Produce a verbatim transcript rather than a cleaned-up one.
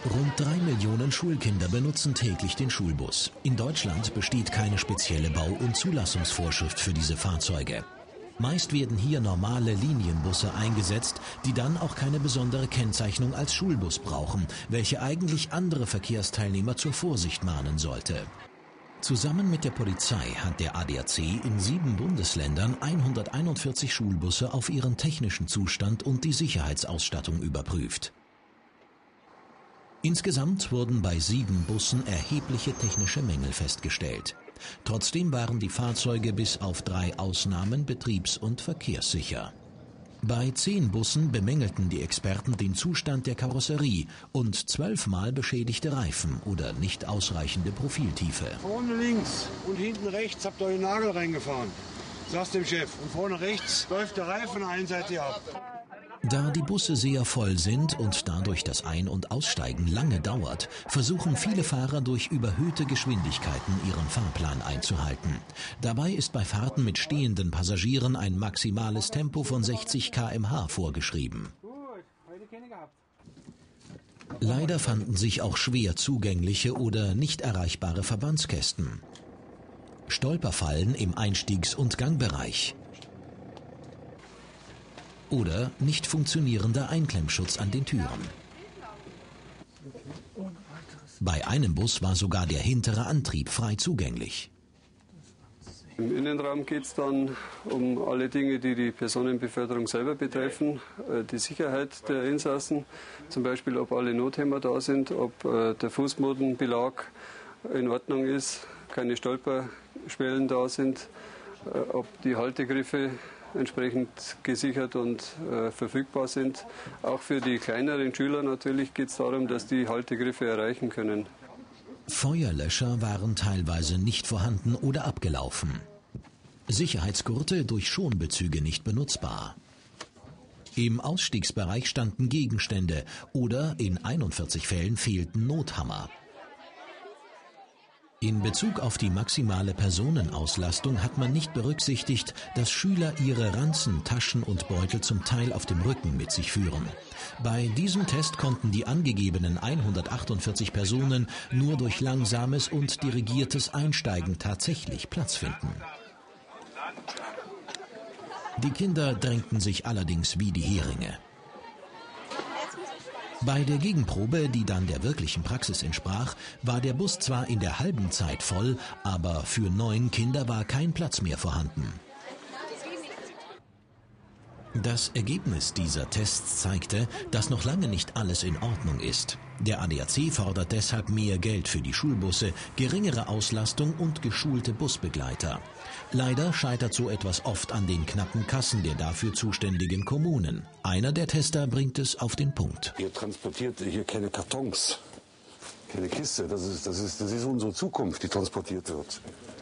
Rund drei Millionen Schulkinder benutzen täglich den Schulbus. In Deutschland besteht keine spezielle Bau- und Zulassungsvorschrift für diese Fahrzeuge. Meist werden hier normale Linienbusse eingesetzt, die dann auch keine besondere Kennzeichnung als Schulbus brauchen, welche eigentlich andere Verkehrsteilnehmer zur Vorsicht mahnen sollte. Zusammen mit der Polizei hat der A D A C in sieben Bundesländern hunderteinundvierzig Schulbusse auf ihren technischen Zustand und die Sicherheitsausstattung überprüft. Insgesamt wurden bei sieben Bussen erhebliche technische Mängel festgestellt. Trotzdem waren die Fahrzeuge bis auf drei Ausnahmen betriebs- und verkehrssicher. Bei zehn Bussen bemängelten die Experten den Zustand der Karosserie und zwölfmal beschädigte Reifen oder nicht ausreichende Profiltiefe. Vorne links und hinten rechts habt ihr euren Nagel reingefahren, sagst dem Chef. Und vorne rechts läuft der Reifen einseitig ab. Da die Busse sehr voll sind und dadurch das Ein- und Aussteigen lange dauert, versuchen viele Fahrer durch überhöhte Geschwindigkeiten ihren Fahrplan einzuhalten. Dabei ist bei Fahrten mit stehenden Passagieren ein maximales Tempo von sechzig Kilometer pro Stunde vorgeschrieben. Leider fanden sich auch schwer zugängliche oder nicht erreichbare Verbandskästen. Stolperfallen im Einstiegs- und Gangbereich. Oder nicht funktionierender Einklemmschutz an den Türen. Bei einem Bus war sogar der hintere Antrieb frei zugänglich. Im Innenraum geht es dann um alle Dinge, die die Personenbeförderung selber betreffen, die Sicherheit der Insassen, zum Beispiel ob alle Nothämmer da sind, ob der Fußbodenbelag in Ordnung ist, keine Stolperschwellen da sind, ob die Haltegriffe entsprechend gesichert und äh, verfügbar sind. Auch für die kleineren Schüler natürlich geht es darum, dass die Haltegriffe erreichen können. Feuerlöscher waren teilweise nicht vorhanden oder abgelaufen. Sicherheitsgurte durch Schonbezüge nicht benutzbar. Im Ausstiegsbereich standen Gegenstände oder in einundvierzig Fällen fehlten Nothammer. In Bezug auf die maximale Personenauslastung hat man nicht berücksichtigt, dass Schüler ihre Ranzen, Taschen und Beutel zum Teil auf dem Rücken mit sich führen. Bei diesem Test konnten die angegebenen hundertachtundvierzig Personen nur durch langsames und dirigiertes Einsteigen tatsächlich Platz finden. Die Kinder drängten sich allerdings wie die Heringe. Bei der Gegenprobe, die dann der wirklichen Praxis entsprach, war der Bus zwar in der halben Zeit voll, aber für neun Kinder war kein Platz mehr vorhanden. Das Ergebnis dieser Tests zeigte, dass noch lange nicht alles in Ordnung ist. Der A D A C fordert deshalb mehr Geld für die Schulbusse, geringere Auslastung und geschulte Busbegleiter. Leider scheitert so etwas oft an den knappen Kassen der dafür zuständigen Kommunen. Einer der Tester bringt es auf den Punkt. Ihr transportiert hier keine Kartons, keine Kiste. Das ist, das ist, das ist unsere Zukunft, die transportiert wird.